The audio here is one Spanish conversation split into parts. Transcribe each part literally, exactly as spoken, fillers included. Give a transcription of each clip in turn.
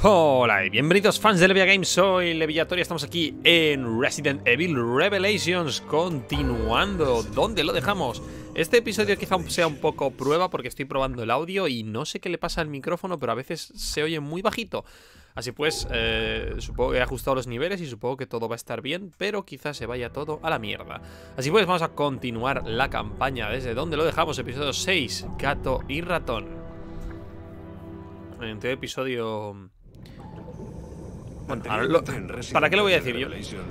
Hola y bienvenidos fans de Levia Games, soy Leviatoria, estamos aquí en Resident Evil Revelations, continuando donde lo dejamos. Este episodio quizá sea un poco prueba porque estoy probando el audio y no sé qué le pasa al micrófono, pero a veces se oye muy bajito. Así pues, eh, supongo que he ajustado los niveles y supongo que todo va a estar bien, pero quizás se vaya todo a la mierda. Así pues, vamos a continuar la campaña desde donde lo dejamos, episodio seis, Gato y Ratón. En el anterior episodio... Bueno, ahora lo, ¿para qué lo voy a decir yo?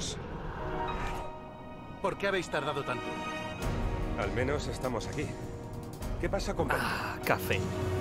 ¿Por qué habéis tardado tanto? Al menos estamos aquí. ¿Qué pasa con Benji? Ah, café.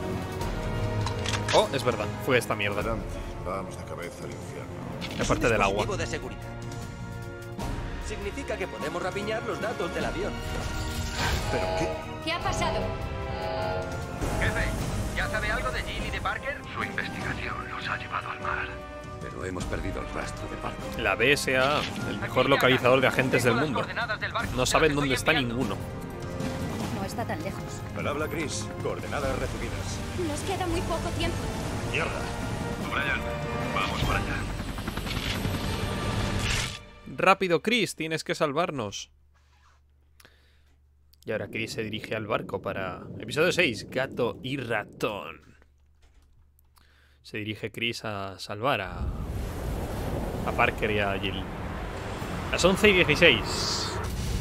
Oh, es verdad, fue esta mierda. Adelante, vamos de cabeza al infierno. Aparte del agua. Dispositivo de seguridad. Significa que podemos rapiñar los datos del avión. ¿Pero qué? ¿Qué ha pasado? Jefe, ¿ya sabe algo de Jill y de Parker? Su investigación los ha llevado al mar. Pero hemos perdido el rastro de Parker. La B S A, el mejor localizador de agentes del mundo. No saben dónde está ninguno. No está tan lejos. Al habla Chris, coordenadas recibidas. Nos queda muy poco tiempo. Mierda. Brian, vamos para allá. Rápido, Chris, tienes que salvarnos. Y ahora Chris se dirige al barco para... Episodio seis, Gato y Ratón. Se dirige Chris a salvar a... A Parker y a Jill. Las once y dieciséis.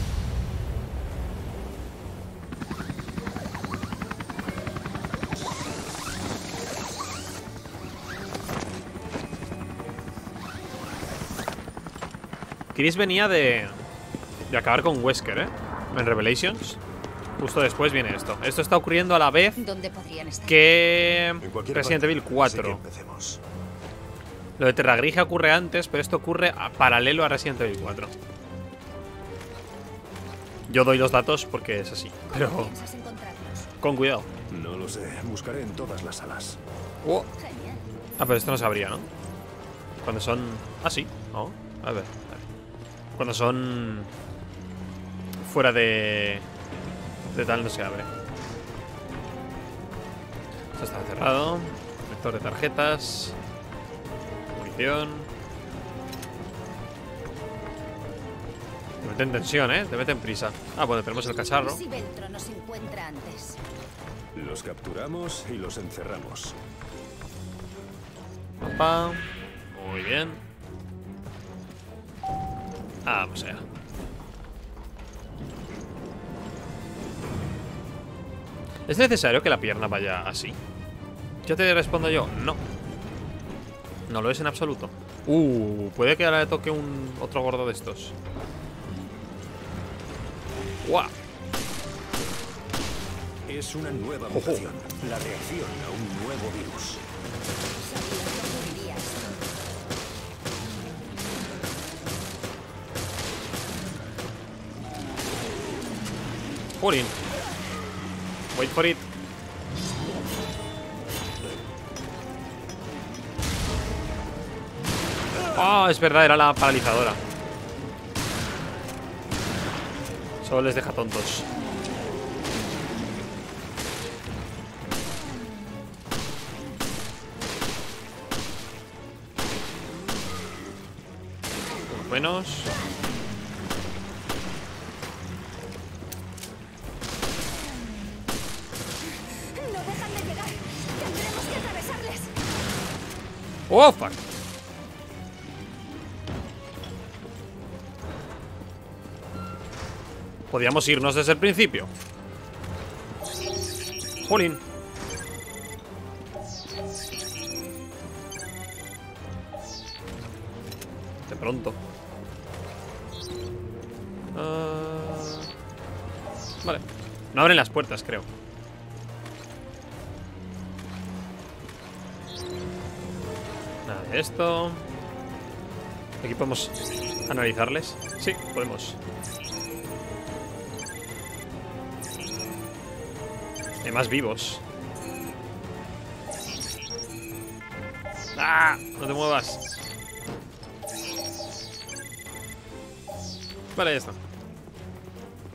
Chris venía de... De acabar con Wesker, ¿eh? En Revelations. Justo después viene esto. Esto está ocurriendo a la vez ¿Dónde podrían estar? que Resident parte. Evil cuatro. Así que empecemos. Lo de Terra Grigia ocurre antes, pero esto ocurre a paralelo a Resident Evil cuatro. Yo doy los datos porque es así, pero ¿Cómo piensas encontrarlos? con cuidado. No lo sé, buscaré en todas las salas. Oh. Genial. Ah, pero esto no se abría, ¿no? Cuando son... Ah, sí. Oh. A ver, a ver. Cuando son... Fuera de... De tal no se abre. Esto está cerrado. Lector de tarjetas. Munición. Te meten tensión, ¿eh? Te meten prisa. Ah, bueno, tenemos el cacharro. Si Veltro nos encuentra antes. Los capturamos y los encerramos. Papá. Muy bien. Ah, vamos allá. ¿Es necesario que la pierna vaya así? Yo te respondo yo, no. No lo es en absoluto. Uh, puede que ahora le toque un otro gordo de estos. ¡Guau! Es una nueva mutación. La reacción a un nuevo virus. Sabía que ocurriría esto. Jolín. Wait for it. Ah, es verdad, era la paralizadora. Solo les deja tontos. Unos buenos. No dejan de llegar. Tendremos que atravesarles. Oh, fuck. Podíamos irnos desde el principio. Jolín. De pronto. Uh... Vale. No abren las puertas, creo. Nada de esto. Aquí podemos analizarles. Sí, podemos. Hay más vivos. ¡Ah! No te muevas. Vale, ya está.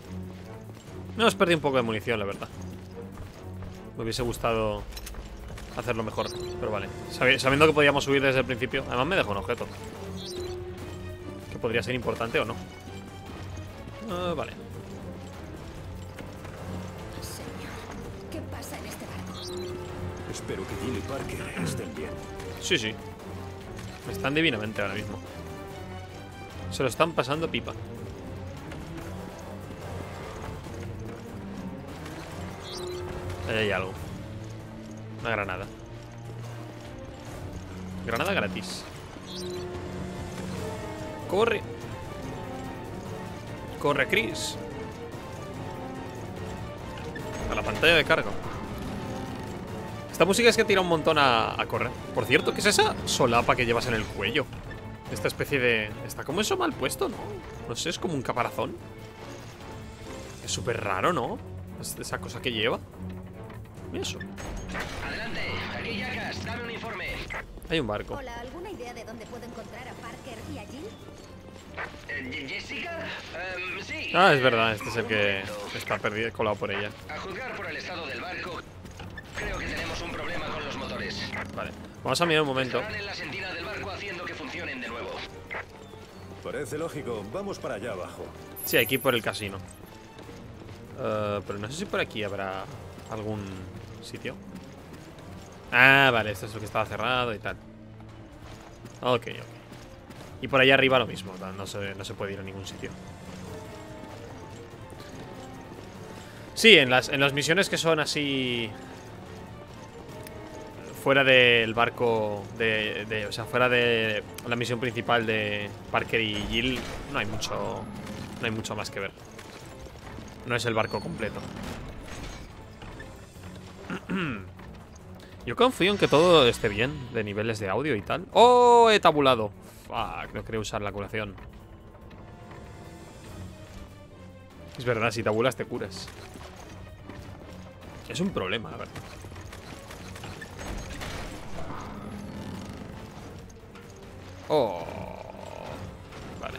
Me hemos perdido un poco de munición, la verdad. Me hubiese gustado hacerlo mejor. Pero vale. Sabi- sabiendo que podíamos subir desde el principio. Además me dejó un objeto. Que podría ser importante o no. Uh, vale. Señor, ¿qué pasa en este barco? Espero que Jill y Parker estén bien. Sí, sí. Están divinamente ahora mismo. Se lo están pasando pipa. Ahí hay algo. Una granada. Granada gratis. Corre. Corre, Chris. A la pantalla de carga. Esta música es que tira un montón a, a correr. Por cierto, ¿qué es esa solapa que llevas en el cuello? Esta especie de... Está como eso mal puesto, ¿no? No sé, es como un caparazón. Es súper raro, ¿no? Es esa cosa que lleva. Mira eso. Adelante, aquí Jackass, dame un informe. Hay un barco. Hola, ¿alguna idea de dónde puedo encontrar a Parker y a Jill? Eh, ¿Jessica? Em, sí. Ah, es verdad, este es el Un que momento. está perdido, colado por ella. A juzgar por el estado del barco, creo que tenemos un problema con los motores. Vale, vamos a mirar un momento. Estarán en la sentina del barco haciendo que funcionen de nuevo. Parece lógico. Vamos para allá abajo. Sí, hay que ir por el casino. Eh, pero no sé si por aquí habrá algún sitio. Ah, vale, esto es lo que estaba cerrado y tal. Ok, ok. Y por allá arriba lo mismo, no se, no se puede ir a ningún sitio. Sí, en las, en las misiones que son así... Fuera del barco de, de... O sea, fuera de la misión principal de Parker y Jill, no hay mucho... No hay mucho más que ver. No es el barco completo. Yo confío en que todo esté bien de niveles de audio y tal. ¡Oh! He tabulado. Fuck, no quería usar la curación. Es verdad, si tabulas te curas. Es un problema, la verdad. Oh. Vale.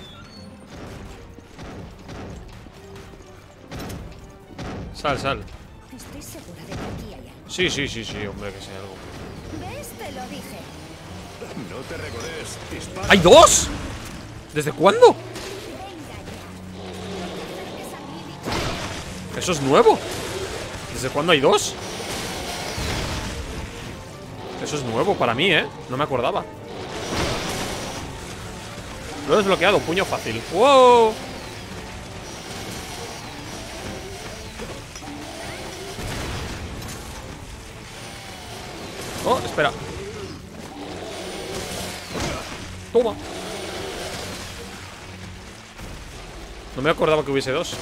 Sal, sal. Estoy segura de que aquí hay algo. Sí, sí, sí, sí, hombre, que sea algo. ¿Ves? Te lo dije. No te regodes. Dispara. ¡Hay dos! ¿Desde cuándo? Venga ya. No te acerques a mí, bicho. Eso es nuevo. ¿Desde cuándo hay dos? Eso es nuevo para mí, ¿eh? No me acordaba. Lo he desbloqueado, puño fácil. ¡Wow! Oh, espera. Toma. No me acordaba que hubiese dos.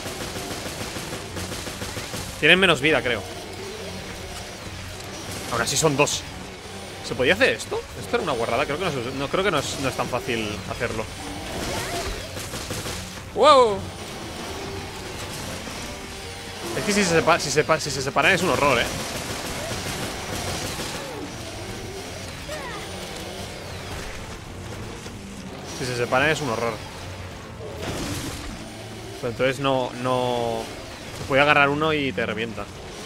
Tienen menos vida, creo. Ahora sí son dos. ¿Se podía hacer esto? Esto era una guarrada. Creo que no, es, no, creo que no, es, no es tan fácil hacerlo. ¡Wow! Es que si se, sepa, si, sepa, si se separan es un horror, ¿eh? Si se separan es un horror. Pero entonces no... no... Voy a agarrar uno y te revienta.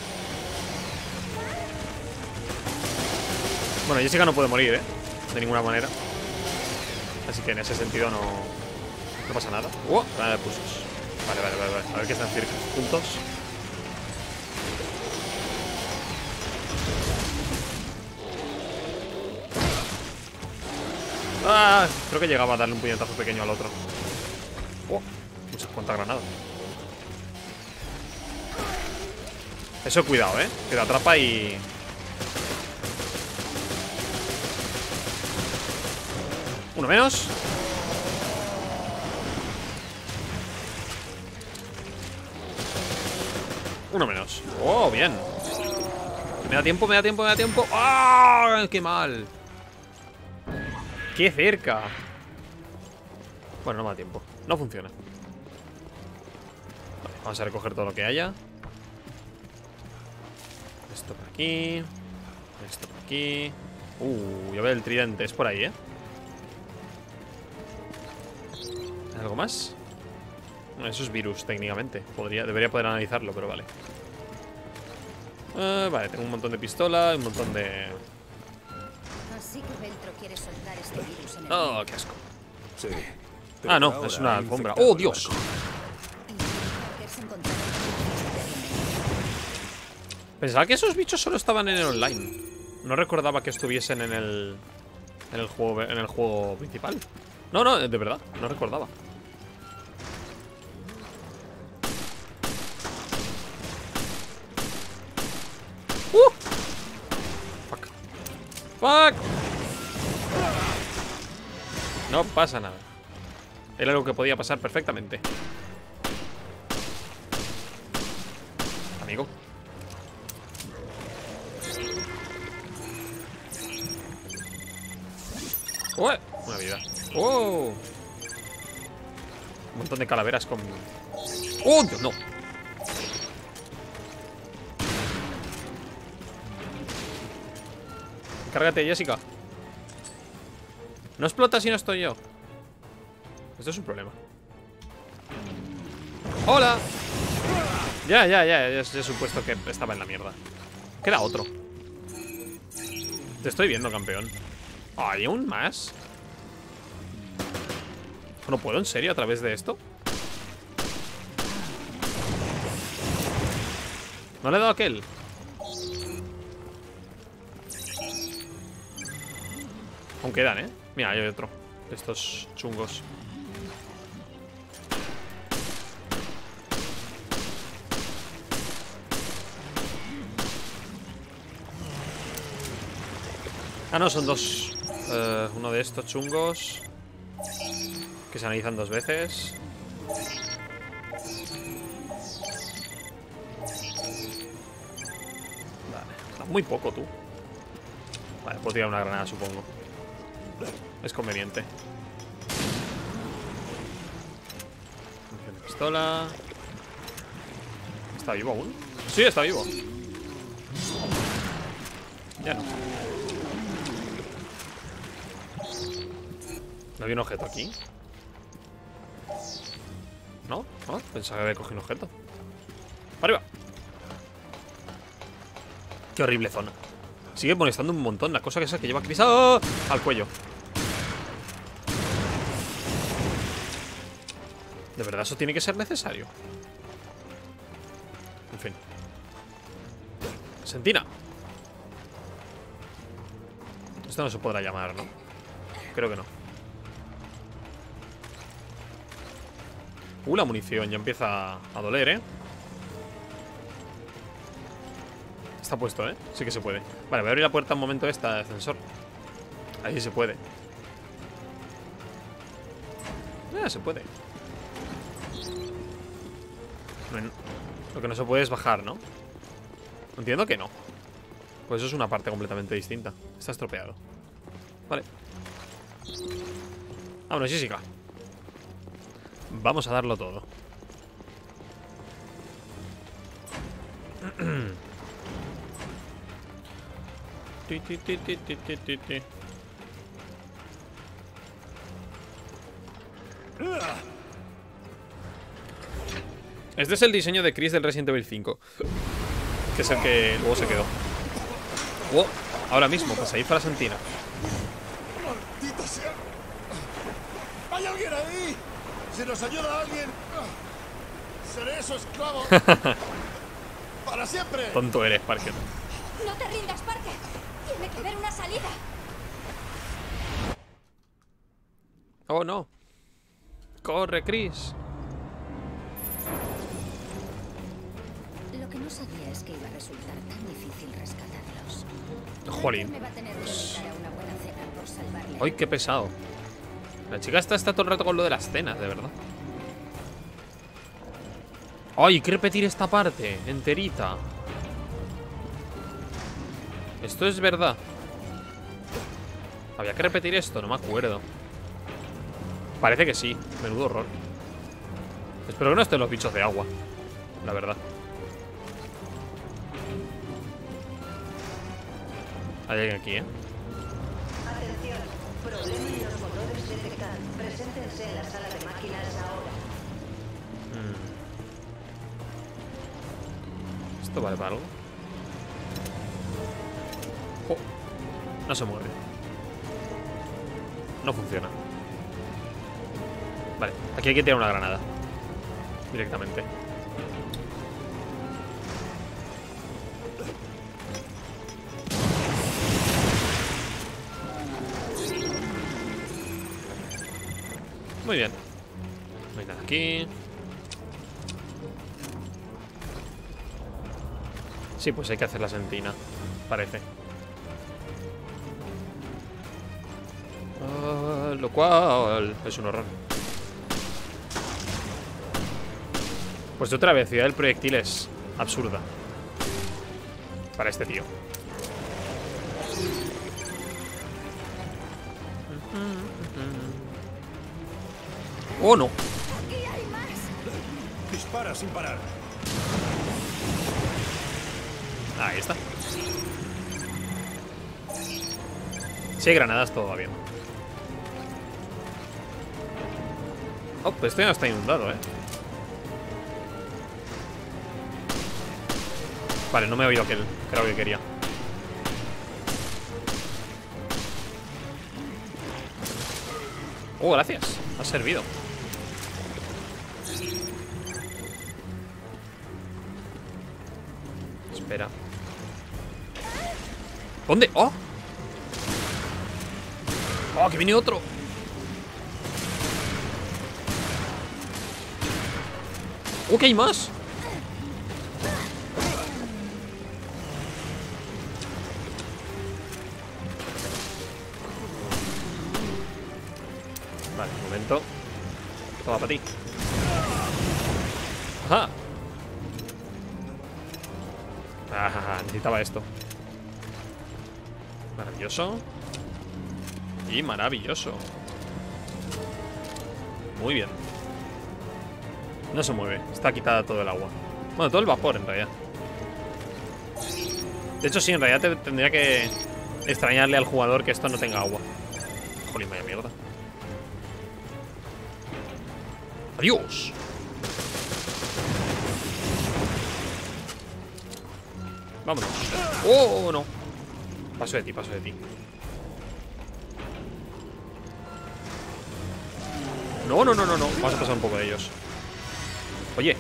Bueno, Jessica no puede morir, ¿eh? De ninguna manera. Así que en ese sentido no... No pasa nada. ¡Oh! Nada de pulsos. Vale, vale, vale, vale. A ver qué están cerca. Juntos. ¡Ah! Creo que llegaba a darle un puñetazo pequeño al otro. ¡Oh! Muchas cuantas granadas. Eso cuidado, ¿eh? Que te atrapa y... Uno menos. Uno menos. Oh, bien. Me da tiempo, me da tiempo, me da tiempo. ¡Ah! ¡Qué mal! ¡Qué cerca! Bueno, no me da tiempo. No funciona. Vale, vamos a recoger todo lo que haya. Esto por aquí. Esto por aquí. Uh, yo veo el tridente. Es por ahí, ¿eh? ¿Algo más? Eso es virus, técnicamente. Podría, debería poder analizarlo, pero vale. Uh, vale, tengo un montón de pistola, un montón de... Así que Veltro quiere soltar este virus en el Oh, mundo. qué asco. Sí. Ah, no, Pero es ahora una ha alfombra. infectado ¡Oh, el Dios! barco. Y Parker se encontraba en la experiencia. Pensaba que esos bichos solo estaban en el online. No recordaba que estuviesen en el... En el juego, en el juego principal. No, no, de verdad, no recordaba. ¡Uh! Fuck. ¡Fuck! No pasa nada. Era algo que podía pasar perfectamente. Amigo. ¡Oh! Una vida. ¡Oh! Un montón de calaveras con... ¡Oh! Dios, no. Cárgate, Jessica. No explota si no estoy yo. Esto es un problema. ¡Hola! Ya, ya, ya, ya, ya he supuesto que estaba en la mierda. Queda otro. Te estoy viendo, campeón. ¿Hay aún más? ¿No puedo, en serio, a través de esto? ¿No le he dado a aquel? Aún quedan, ¿eh? Mira, hay otro de estos chungos. Ah, no, son dos. Uh, uno de estos chungos que se analizan dos veces. Vale, da muy poco, tú. Vale, puedo tirar una granada, supongo. Es conveniente. Munición de pistola. ¿Está vivo aún? Sí, está vivo. Ya no. ¿No había un objeto aquí? ¿No? ¿No? Pensaba que había cogido un objeto. ¡Arriba! Qué horrible zona. Sigue molestando un montón la cosa que esa que lleva Chris ¡oh! Al cuello. ¿De verdad eso tiene que ser necesario? En fin. Sentina. Esto no se podrá llamar, ¿no? Creo que no. Uh, la munición ya empieza a doler, ¿eh? Está puesto, ¿eh? Sí que se puede. Vale, voy a abrir la puerta un momento esta de ascensor. Ahí sí se puede. Ah, se puede. Bueno, lo que no se puede es bajar, ¿no? Entiendo que no. Pues eso es una parte completamente distinta. Está estropeado. Vale. Vámonos, Jessica. Vamos a darlo todo. Ti, ti, ti, ti, ti, ti, ti, ti. Este es el diseño de Chris del Resident Evil cinco, que es el que luego se quedó. Wow, ahora mismo, pues ahí fue la sentina. ¡Maldita sea! ¡Hay alguien ahí! ¡Si nos ayuda alguien! ¡Seré su esclavo! ¡Para siempre! Tonto eres, Parker. No te rindas, Parker. Tiene que haber una salida. Oh, no. Corre, Chris. Lo que no sabía es que iba a resultar tan difícil rescatarlos. Jolín. Me va a tener que invitar a una buena cena por salvarle. Ay, qué pesado. La chica está, está todo el rato con lo de las cenas, de verdad. Ay, hay que repetir esta parte enterita. Esto es verdad. Había que repetir esto, no me acuerdo. Parece que sí, menudo horror. Espero que no estén los bichos de agua, la verdad. Hay alguien aquí, ¿eh? Atención, problema en los motores detectado. Preséntense en la sala de máquinas ahora. Mm. ¿Esto vale para algo? No se mueve. No funciona. Vale, aquí hay que tirar una granada directamente. Muy bien. No hay nada aquí. Sí, pues hay que hacer la sentina, parece. Uh, lo cual es un horror. Pues otra vez, ciudad del proyectil es absurda para este tío. ¡Oh, no! Dispara sin parar. Ahí está. Si hay granadas, todo va bien. Oh, pues esto ya no está inundado, eh. Vale, no me he oído aquel. Creo que quería. Oh, gracias. Ha servido. Espera. ¿Dónde? ¡Oh! ¡Oh, que viene otro! ¡Oh, que hay más! Vale, un momento. Toma para ti. ¡Ajá! Ah, necesitaba esto. Maravilloso. Y maravilloso. Muy bien. No se mueve. Está quitada todo el agua. Bueno, todo el vapor en realidad. De hecho, sí, en realidad te tendría que extrañarle al jugador que esto no tenga agua. Jolín, vaya mierda. ¡Adiós! Vámonos. ¡Oh, no! Paso de ti, paso de ti. No, no, no, no, no. Vamos a pasar un poco de ellos. Oye.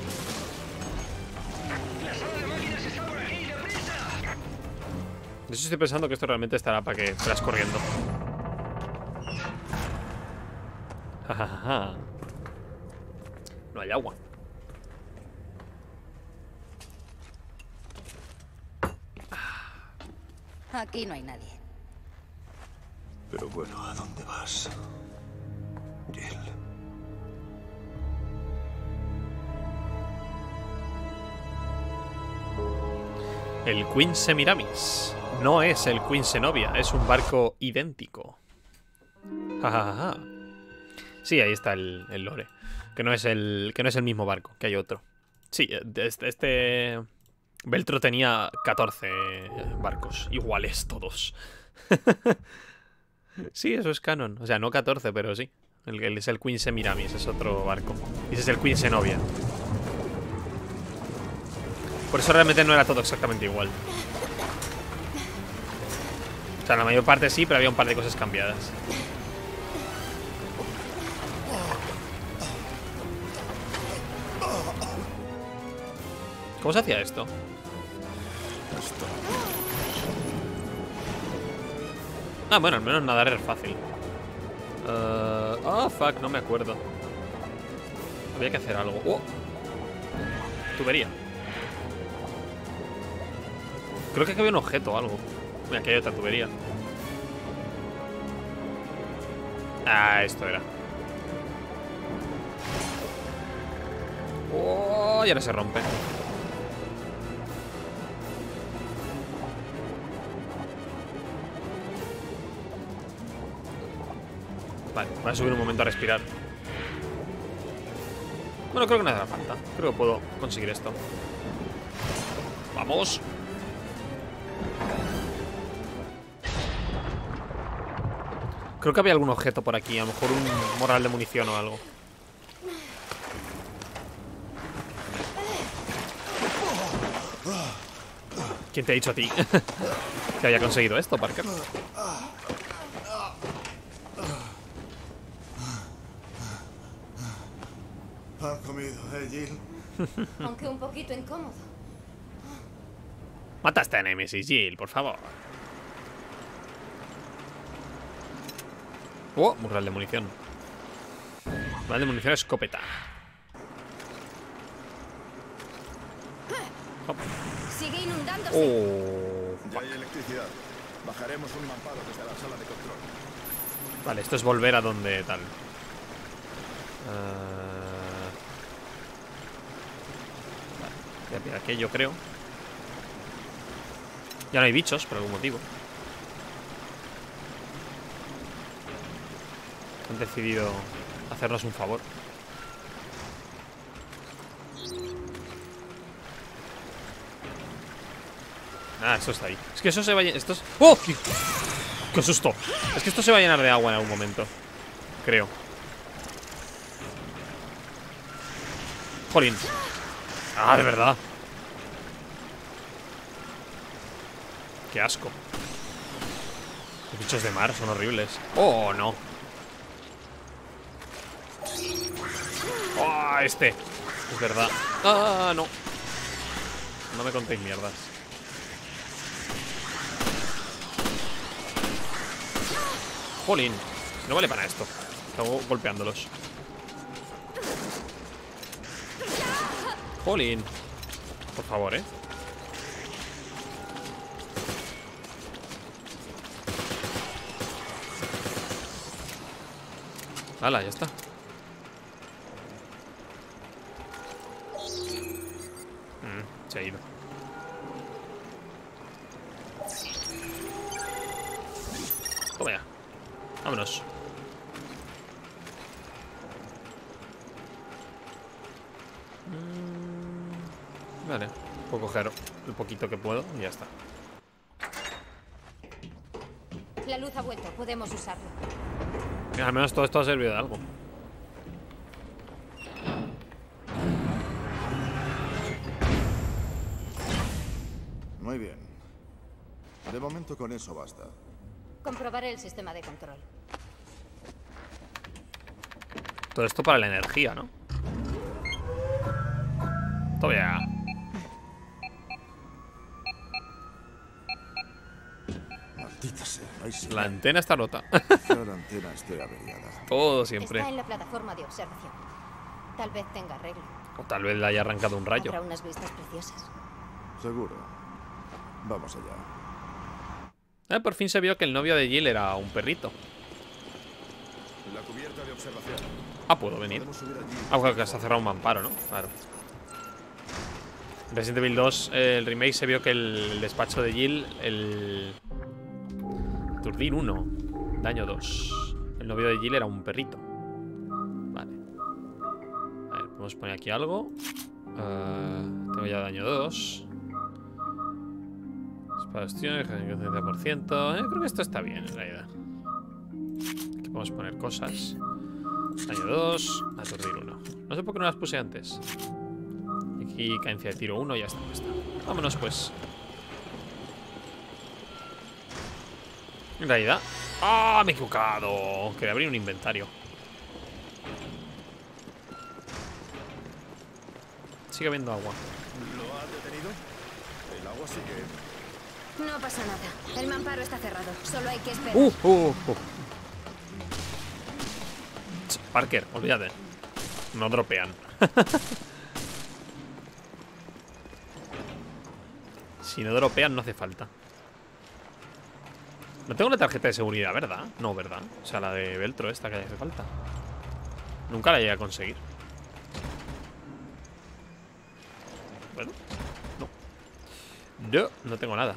De hecho estoy pensando que esto realmente estará para que fueras corriendo. Jajaja. No hay agua. Aquí no hay nadie. Pero bueno, ¿a dónde vas, Jill? El Queen Semiramis. No es el Queen Zenobia, es un barco idéntico. Jajaja. Sí, ahí está el, el lore. Que no es el. Que no es el mismo barco, que hay otro. Sí, este. este Beltro tenía catorce barcos. Iguales todos. Sí, eso es canon. O sea, no catorce, pero sí. El, el, es el Queen Semiramis, es otro barco. Y ese es el Queen Zenobia. Por eso realmente no era todo exactamente igual. O sea, la mayor parte sí, pero había un par de cosas cambiadas. ¿Cómo se hacía esto? Ah, bueno, al menos nadar es fácil. Ah, uh, oh, fuck, no me acuerdo. Había que hacer algo. Oh. Tubería. Creo que aquí había un objeto o algo. Mira, aquí hay otra tubería. Ah, esto era. Oh, y ahora se rompe. Vale, voy a subir un momento a respirar. Bueno, creo que no hace falta. Creo que puedo conseguir esto. ¡Vamos! Creo que había algún objeto por aquí. A lo mejor un morral de munición o algo. ¿Quién te ha dicho a ti que había conseguido esto, Parker? Han comido, ¿eh, Jill? Aunque un poquito incómodo. Mata a esta Nemesis, Jill, por favor. Oh, murral de munición. Murral de munición, escopeta. Hop. Sigue inundándose. Oh. Ya hay electricidad. Bajaremos un mamparo desde la sala de control. Vale, esto es volver a donde tal. Uh... Vale, voy a pillar aquello, creo. Ya no hay bichos, por algún motivo. Han decidido hacernos un favor. Ah, esto está ahí. Es que eso se va a llenar. Esto es... ¡Oh! ¡Qué susto! Es que esto se va a llenar de agua en algún momento. Creo. Jolín. Ah, de verdad. Qué asco. Los bichos de mar son horribles. Oh, no. Oh, este. Es verdad. Ah, no. No me contéis mierdas. Jolín. No vale para esto. Estamos golpeándolos. Jolín. Por favor, eh. Hala, ya está. Mm, se ha ido. Toma ya. Vámonos. Mm, vale. Puedo coger el poquito que puedo y ya está. La luz ha vuelto, podemos usarlo. Mira, al menos todo esto ha servido de algo. Muy bien. De momento con eso basta. Comprobaré el sistema de control. Todo esto para la energía, ¿no? Todavía. Maldita sea. Ahí sí. La antena está rota. Quizá la antena esté averiada. Todo siempre. Está en la plataforma de observación. Tal vez tenga arreglo. O tal vez le haya arrancado un rayo. Habrá unas vistas preciosas. Seguro. Vamos allá. Eh, por fin se vio que el novio de Jill era un perrito. La cubierta de observación. Ah, puedo venir. Podemos subir allí. Ah, claro que se ha cerrado un mamparo, ¿no? Claro. En Resident Evil dos, eh, el remake, se vio que el, el despacho de Jill, el... Aturdir uno, daño dos. El novio de Jill era un perrito. Vale. A ver, podemos poner aquí algo. Uh, tengo ya daño dos. Bastiones, cincuenta por ciento. Eh, creo que esto está bien, en realidad. Aquí podemos poner cosas. Daño dos, aturdir uno. No sé por qué no las puse antes. Aquí cadencia de tiro uno, ya está, ya está. Vámonos pues. En realidad. ¡Ah! Me he equivocado. Quería abrir un inventario. Sigue habiendo agua. ¿Lo ha detenido? El agua sigue. No pasa nada. El mamparo está cerrado. Solo hay que esperar. Uh, uh, uh. Parker, olvídate. No dropean. Si no dropean, no hace falta. No tengo la tarjeta de seguridad, ¿verdad? No, ¿verdad? O sea, la de Veltro esta que hace falta. Nunca la llegué a conseguir. Bueno, no. Yo no tengo nada.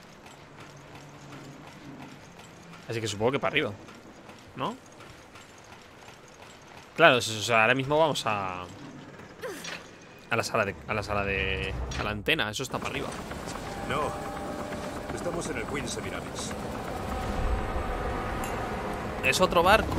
Así que supongo que para arriba, ¿no? Claro, o sea, ahora mismo vamos a... A la sala de... A la sala de... A la antena, eso está para arriba. No. Estamos en el Queen Semiramis. Es otro barco.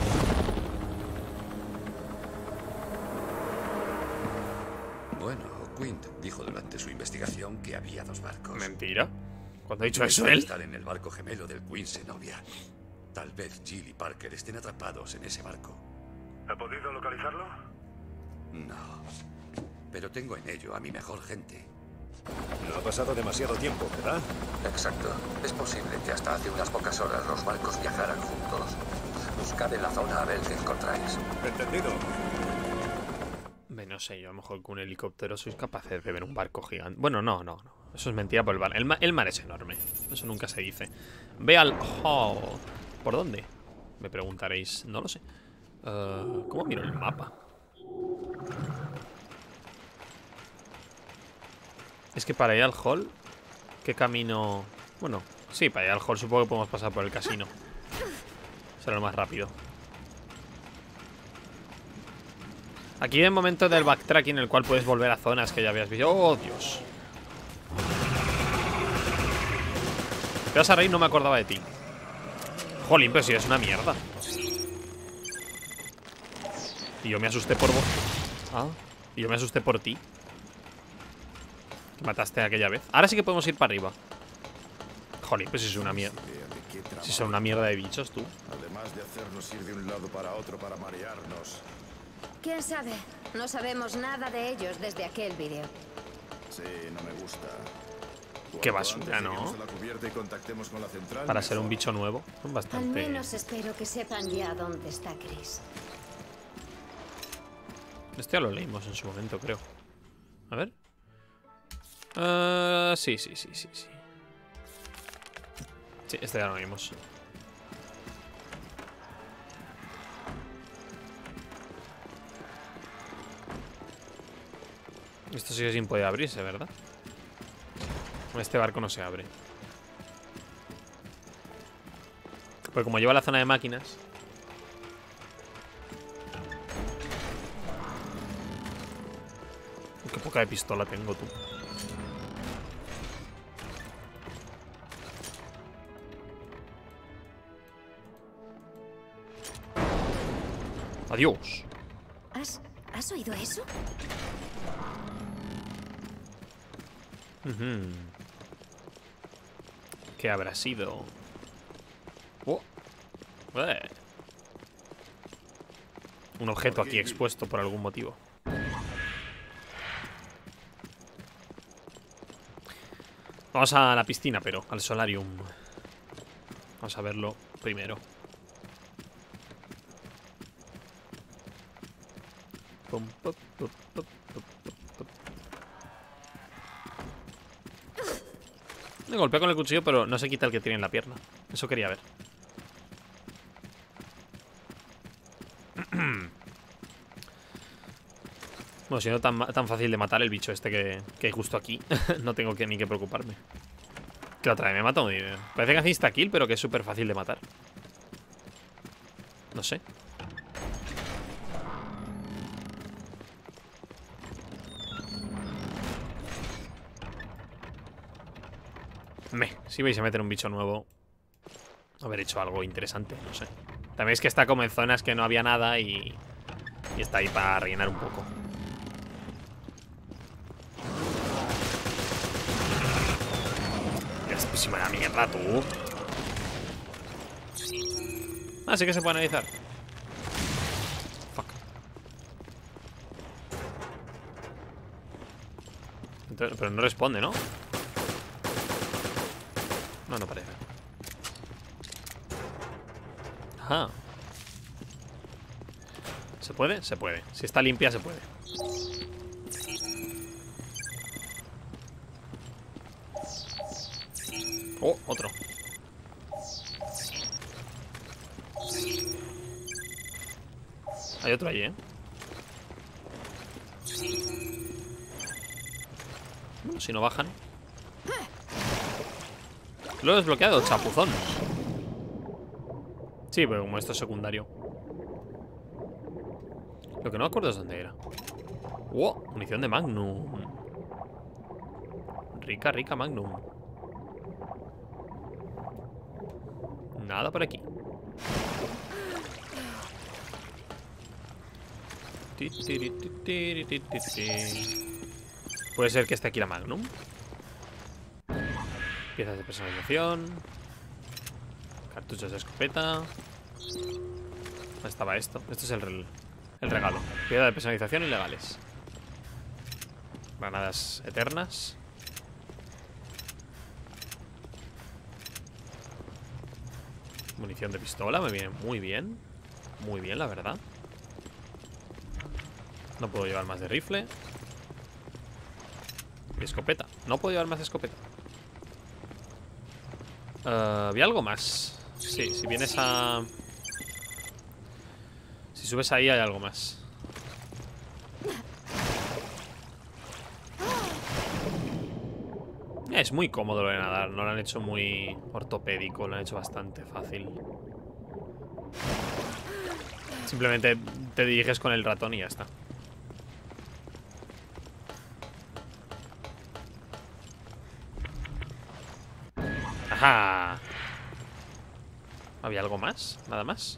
Bueno, Quint dijo durante su investigación que había dos barcos. Mentira. ¿Cuándo ha dicho eso Deben él? estar en el barco gemelo del Queen Zenobia. Tal vez Jill y Parker estén atrapados en ese barco. ¿Ha podido localizarlo? No. pero tengo en ello a mi mejor gente. No ha pasado demasiado tiempo, ¿verdad? Exacto. Es posible que hasta hace unas pocas horas los barcos viajaran juntos. Buscad en la zona a ver qué encontráis. Entendido. Ve, no sé, yo a lo mejor con un helicóptero sois capaces de ver un barco gigante. Bueno, no, no, no. Eso es mentira por el mar. El, ma el mar es enorme. Eso nunca se dice. Ve al... Oh, ¿por dónde? Me preguntaréis. No lo sé. Uh, ¿Cómo miro el mapa? Es que para ir al hall, ¿qué camino? Bueno, sí, para ir al hall supongo que podemos pasar por el casino. Será lo más rápido. Aquí hay un momento del backtracking en el cual puedes volver a zonas que ya habías visto. ¡Oh, Dios! Te vas a reír, no me acordaba de ti. Jolín, pero si es una mierda. Y yo me asusté por vos. Ah, y yo me asusté por ti. Que mataste aquella vez. Ahora sí que podemos ir para arriba. Jolín, pues si es una mierda. Si son una mierda de bichos, tú. Además de hacernos ir de un lado para otro para marearnos. ¿Quién sabe? No sabemos nada de ellos desde aquel vídeo. Sí, no me gusta. Qué basura, ¿no? A la cubierta y contactemos con la central, Para ser un mejor. bicho nuevo. Son Al bastante... menos espero que sepan ya dónde está Chris. Esto ya lo leímos en su momento, creo. A ver. Uh, sí, sí, sí, sí, sí. Sí, este ya lo leímos. Esto sigue sin poder abrirse, ¿verdad? Este barco no se abre. Porque como lleva la zona de máquinas... Qué poca de pistola tengo, tú. Adiós. ¿Has, ¿Has oído eso? Uh-huh. ¿Qué habrá sido? Oh. Eh. Un objeto aquí expuesto por algún motivo. Vamos a la piscina, pero al solarium. Vamos a verlo primero. Pum, pum, pum, pum, pum, pum. Me golpea con el cuchillo, pero no se quita el que tiene en la pierna. Eso quería ver. Bueno, siendo tan, tan fácil de matar el bicho este que, que hay justo aquí, no tengo que, ni que preocuparme. Que la otra vez me mató. Parece que hace insta-kill, pero que es súper fácil de matar. No sé. Me, si vais a meter un bicho nuevo, haber hecho algo interesante, no sé. También es que está como en zonas que no había nada y, y está ahí para rellenar un poco. Si me da mierda, tú. Ah, sí que se puede analizar. Fuck. Entonces, pero no responde, ¿no? No, no parece. Ajá. ¿Se puede? Se puede. Si está limpia, se puede. Oh, otro. Hay otro ahí, ¿eh? Bueno, si no bajan. Lo he desbloqueado, chapuzón. Sí, pero como esto es secundario. Lo que no me acuerdo es dónde era. ¡Wow! Munición de Magnum. Rica, rica Magnum. Nada por aquí. Puede ser que esté aquí la Magnum. Piezas de personalización. Cartuchos de escopeta. ¿Dónde estaba esto? Esto es el, el regalo. Piezas de personalización ilegales. Granadas eternas. Munición de pistola, me viene muy bien. Muy bien, la verdad. No puedo llevar más de rifle. Y escopeta. No puedo llevar más de escopeta. Uh, ¿Había algo más? Sí, si vienes a... Si subes ahí hay algo más. Es muy cómodo lo de nadar. No lo han hecho muy ortopédico. Lo han hecho bastante fácil. Simplemente te diriges con el ratón y ya está. ¡Ajá! ¿Había algo más? ¿Nada más?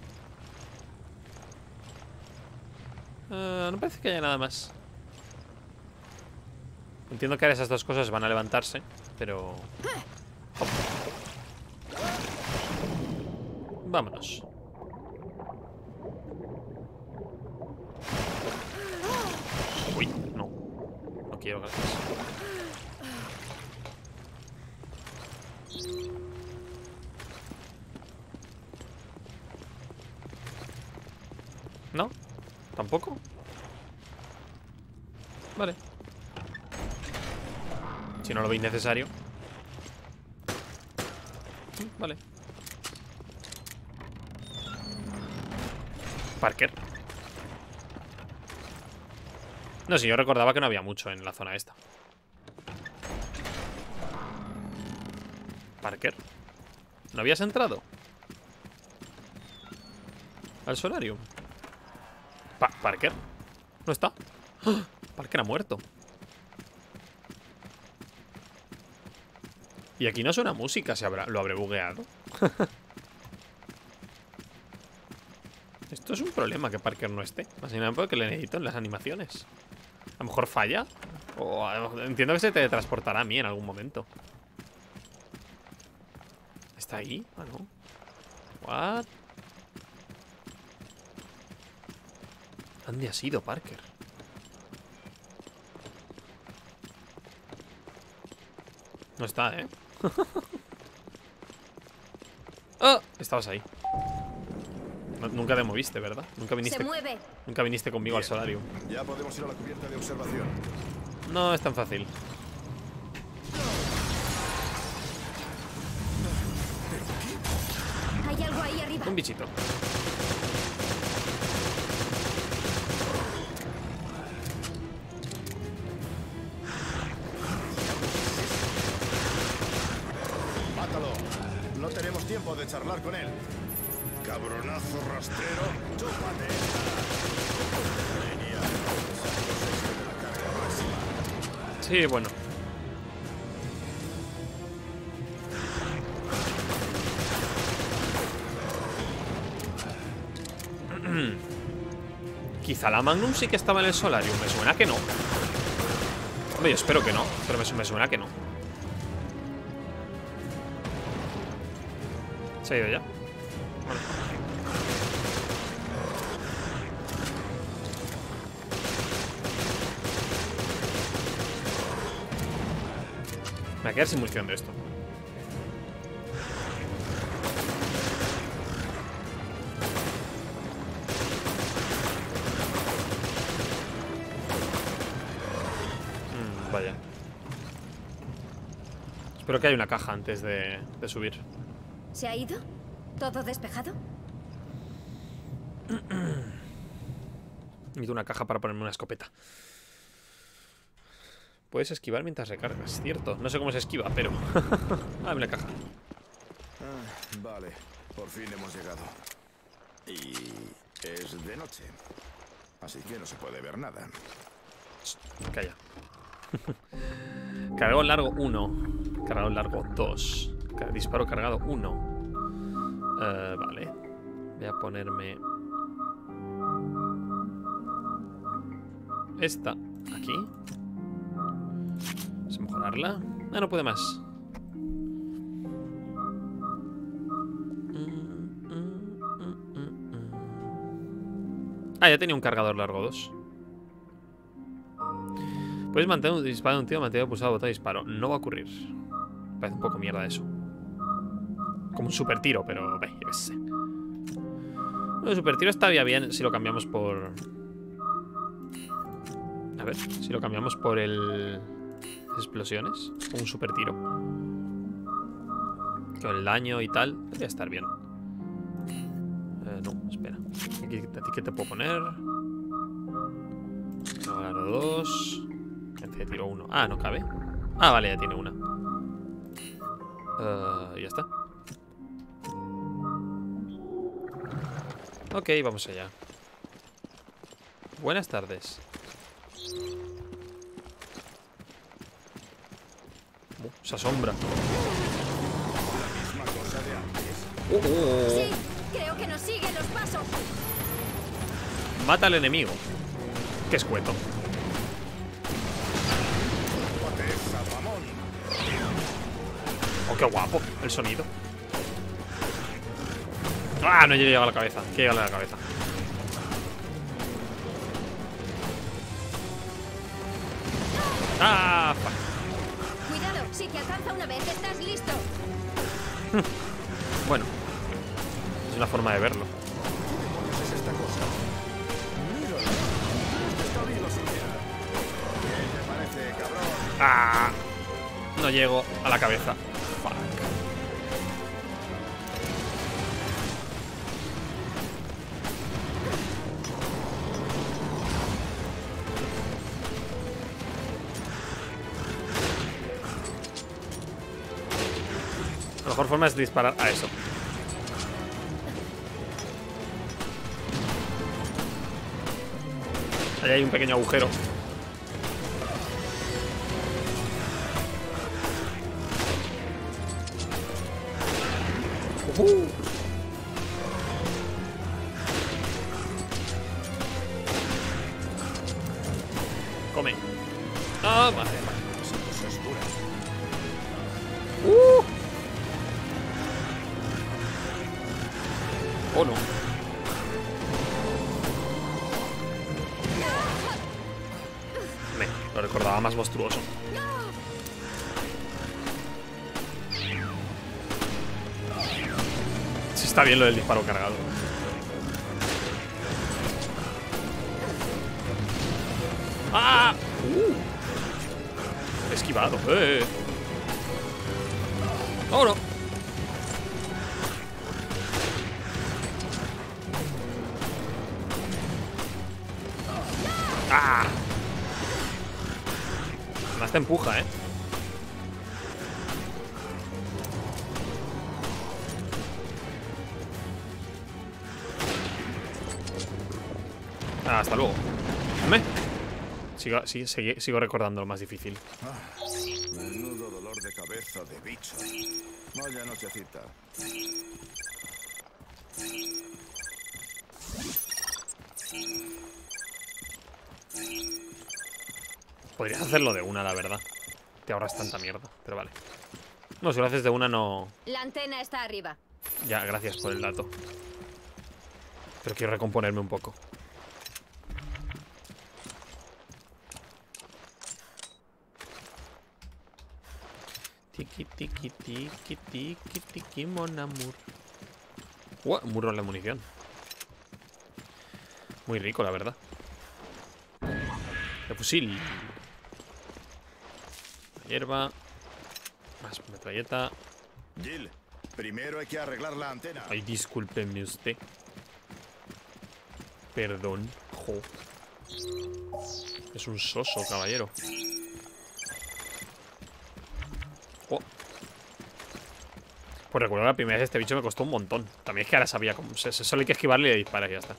Uh, no parece que haya nada más. Entiendo que ahora esas dos cosas van a levantarse, pero... Hop. Vámonos. Uy, no. No quiero, gracias. ¿No? ¿Tampoco? Vale. Si no lo veis necesario. Vale. Parker. No, si yo recordaba que no había mucho en la zona esta. Parker. ¿No habías entrado? Al solarium. Pa Parker. ¿No está? ¡Oh! Parker ha muerto. Y aquí no suena música, ¿se habrá, lo habré bugueado? Esto es un problema que Parker no esté. Más que nada porque le necesito en las animaciones. A lo mejor falla. O a, entiendo que se teletransportará a mí en algún momento. ¿Está ahí? Ah, no. What? ¿Dónde ha sido Parker? No está, ¿eh? ¡Oh! Estabas ahí. No, nunca te moviste, ¿verdad? Nunca viniste. Se mueve. Nunca viniste conmigo Bien. al solarium. Ya podemos ir a la cubierta de observación. No es tan fácil. Hay algo ahí arriba. Un bichito. Mátalo. No tenemos tiempo de charlar con él. Cabronazo rastrero. Chúpate. Línea. De la carga máxima. Sí, bueno. Quizá la Magnum sí que estaba en el solarium. Me suena que no. Hombre, yo espero que no. Pero me, me suena que no. Se ha ido ya. Bueno. Me va a quedar sin munición de esto. Mm, vaya. Espero que haya una caja antes de, de subir. ¿Se ha ido? ¿Todo despejado? Necesito una caja para ponerme una escopeta. Puedes esquivar mientras recargas, cierto. No sé cómo se esquiva, pero... Dame la caja. Ah, vale, por fin hemos llegado. Y es de noche. Así que no se puede ver nada. Calla. Cargado en largo uno. Cargado en largo dos. Disparo cargado uno. Uh, vale. Voy a ponerme... esta aquí. Vamos a mejorarla. Ah, no puede más. Ah, ya tenía un cargador largo dos. Puedes mantener un disparo de un tío manteniendo pulsado el botón de disparo. No va a ocurrir. Parece un poco mierda eso. Como un super tiro, pero ve, yo qué sé. El super tiro estaría bien si lo cambiamos por... A ver, si lo cambiamos por el... explosiones. Un super tiro. Con el daño y tal. Debería estar bien. Eh, no, espera. Aquí, ¿a ti qué te puedo poner? Ahora dos. Gente de tiro uno. Ah, no cabe. Ah, vale, ya tiene una. Uh, ya está. Ok, vamos allá. Buenas tardes. Uh, se asombra. Uh, uh, uh. Sí, creo que nos siguen los pasos. Mata al enemigo. Qué escueto. Oh, qué guapo el sonido. Ah, no he llegado a la cabeza. Que llega a la cabeza. Ah, fuck. Cuidado, si te alcanza una vez, estás listo. Bueno, es una forma de verlo. ¿Qué es esta cosa? Míralo. Está vivo, Silvia. ¿Qué te parece, cabrón? Ah, no llego a la cabeza. Fuck. La mejor forma es disparar a eso. Ahí hay un pequeño agujero. Uh-huh. Come. Ah, vale, vale. Uh. Oh, no. Me, lo recordaba más monstruoso. Sí, está bien lo del disparo cargado. ¡Ah! Uh. Esquivado. Eh. ¡Oh, no! ¡Ah! Más te empuja, ¿eh? Ah, hasta luego. Dame. Sigo, sigo, sigo, sigo recordando lo más difícil. Ah, menudo dolor de cabeza de bicho. Vaya nochecita. Podrías hacerlo de una, la verdad. Te ahorras tanta mierda, pero vale. No, si lo haces de una no... La antena está arriba. Ya, gracias por el dato. Pero quiero recomponerme un poco. Tiki tiki tiki tiki tiki mon amour. Uh, muy raro la munición. Muy rico, la verdad. De fusil. Hierba. Más metralleta. Jill, primero hay que arreglar la antena. Ay, discúlpeme usted. Perdón. Jo. Es un soso, caballero. Oh. Pues recuerdo la primera vez este bicho me costó un montón. También es que ahora sabía cómo. Solo hay que esquivarle y le disparas y ya está.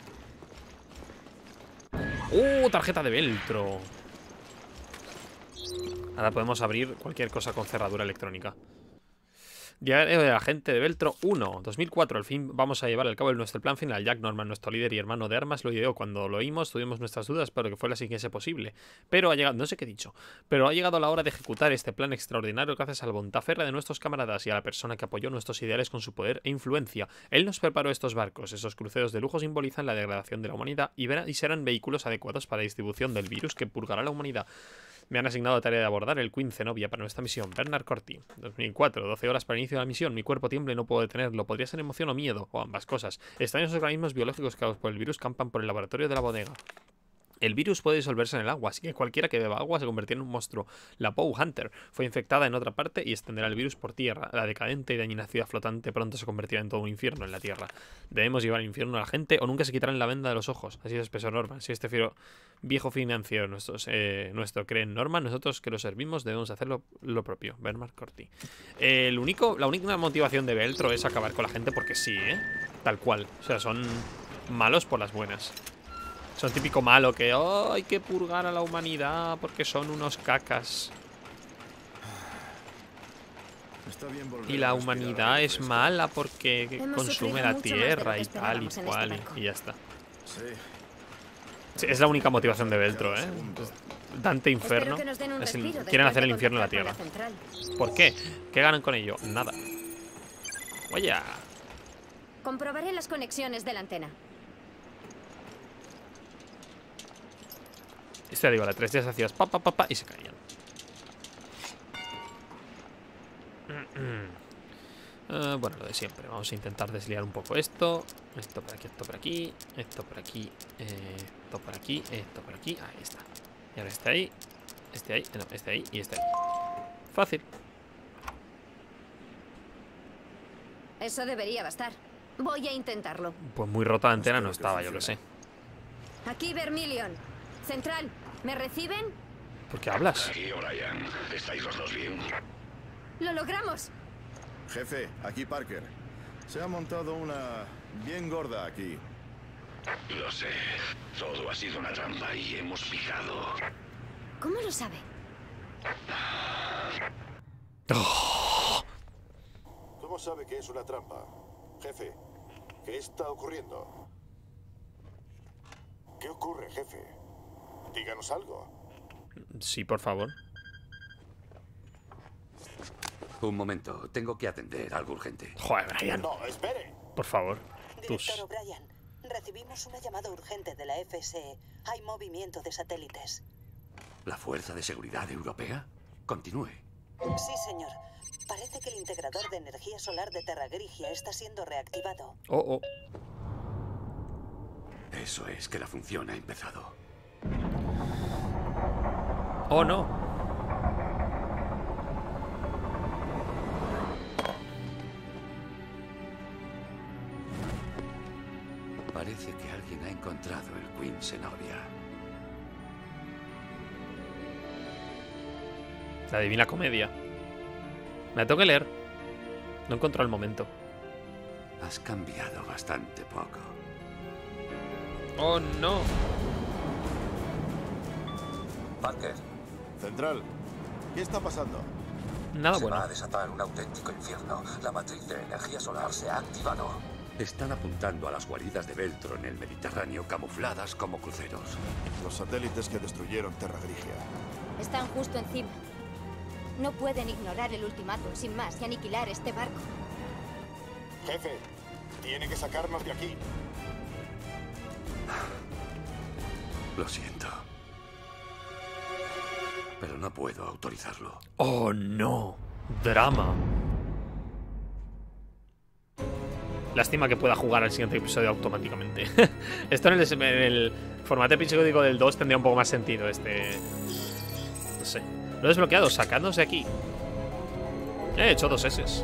¡Uh! Tarjeta de velcro. Ahora podemos abrir cualquier cosa con cerradura electrónica. Diario de la gente de Veltro uno, dos mil cuatro. Al fin vamos a llevar al cabo nuestro plan final. Jack Norman, nuestro líder y hermano de armas, lo ideó. Cuando lo oímos tuvimos nuestras dudas, pero que fue la siguiente posible. Pero ha llegado, no sé qué he dicho, pero ha llegado la hora de ejecutar este plan extraordinario gracias a la voluntad férrea de nuestros camaradas y a la persona que apoyó nuestros ideales con su poder e influencia. Él nos preparó estos barcos. Esos cruceros de lujo simbolizan la degradación de la humanidad y, verá, y serán vehículos adecuados para la distribución del virus que purgará la humanidad. Me han asignado la tarea de abordar el Queen Zenobia para nuestra misión. Bernard Corty, dos mil cuatro, doce horas para el inicio de la misión. Mi cuerpo tiembla y no puedo detenerlo. Podría ser emoción o miedo, o ambas cosas. Extraños organismos biológicos creados por el virus campan por el laboratorio de la bodega. El virus puede disolverse en el agua, así que cualquiera que beba agua se convertirá en un monstruo. La Poe Hunter fue infectada en otra parte y extenderá el virus por tierra. La decadente y dañina ciudad flotante pronto se convertirá en todo un infierno en la tierra. Debemos llevar al infierno a la gente o nunca se quitarán la venda de los ojos. Así es, espesor Norman. Si este fiero viejo financiero nuestros, eh, nuestro cree en Norman, nosotros que lo servimos debemos hacer lo, lo propio. Bernard Corty. Eh, el único, la única motivación de Veltro es acabar con la gente porque sí, ¿eh? Tal cual. O sea, son malos por las buenas. Son típico malo que oh, hay que purgar a la humanidad porque son unos cacas. Y la humanidad es mala porque consume la tierra y tal y cual y, y ya está. Sí, es la única motivación de Veltro, ¿eh? Dante Inferno. Es el, quieren hacer el infierno en la tierra. ¿Por qué? ¿Qué ganan con ello? Nada. Oye. Comprobaré las conexiones de la antena. Esto ya digo, la tres días hacías pa, pa, pa, pa y se caían. uh, bueno, lo de siempre. Vamos a intentar desliar un poco esto. Esto por aquí, esto por aquí. Esto por aquí. Eh, esto por aquí. Esto por aquí. Ahí está. Y ahora este ahí. Este ahí. No, este ahí y este ahí. Fácil. Eso debería bastar. Voy a intentarlo. Pues muy rota la antena no estaba, yo lo sé. Aquí Vermilion. Central, ¿me reciben? ¿Por qué hablas? Aquí, O'Brien. ¿Estáis los dos bien? ¡Lo logramos! Jefe, aquí Parker. Se ha montado una bien gorda aquí. Lo sé. Todo ha sido una trampa y hemos picado. ¿Cómo lo sabe? Oh. ¿Cómo sabe que es una trampa? Jefe, ¿qué está ocurriendo? ¿Qué ocurre, jefe? Díganos algo. Sí, por favor. Un momento, tengo que atender algo urgente. Joder, Brian. No, espere. Por favor. Tus... Director O'Brien, recibimos una llamada urgente de la F S E. Hay movimiento de satélites. ¿La Fuerza de Seguridad Europea? Continúe. Sí, señor. Parece que el integrador de energía solar de Terra Grigia está siendo reactivado. Oh, oh. Eso es que la función ha empezado. Oh, no. Parece que alguien ha encontrado el Queen Zenobia. La Divina Comedia. Me la tengo que leer. No encuentro el momento. Has cambiado bastante poco. Oh, no. Parker. Central, ¿qué está pasando? Nada Se bueno. va a desatar un auténtico infierno. La matriz de energía solar se ha activado. Están apuntando a las guaridas de Veltro en el Mediterráneo camufladas como cruceros. Los satélites que destruyeron Terra Grigia. Están justo encima. No pueden ignorar el ultimátum sin más y aniquilar este barco. Jefe, tiene que sacarnos de aquí. Lo siento. Pero no puedo autorizarlo. Oh, no. Drama. Lástima que pueda jugar al siguiente episodio automáticamente. Esto en el, en el formato episódico del dos tendría un poco más sentido. Este... No sé. Lo he desbloqueado. Sacadnos de aquí. He hecho dos S.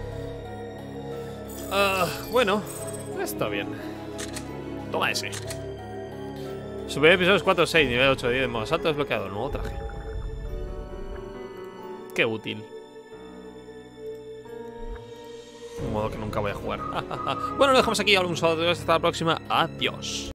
Uh, bueno. Está bien. Toma ese. Subir episodios cuatro, seis, nivel ocho, diez. Modo salto desbloqueado. Nuevo traje. Qué útil. Un modo que nunca voy a jugar. Bueno, lo dejamos aquí. Ahora un saludo. Hasta la próxima. Adiós.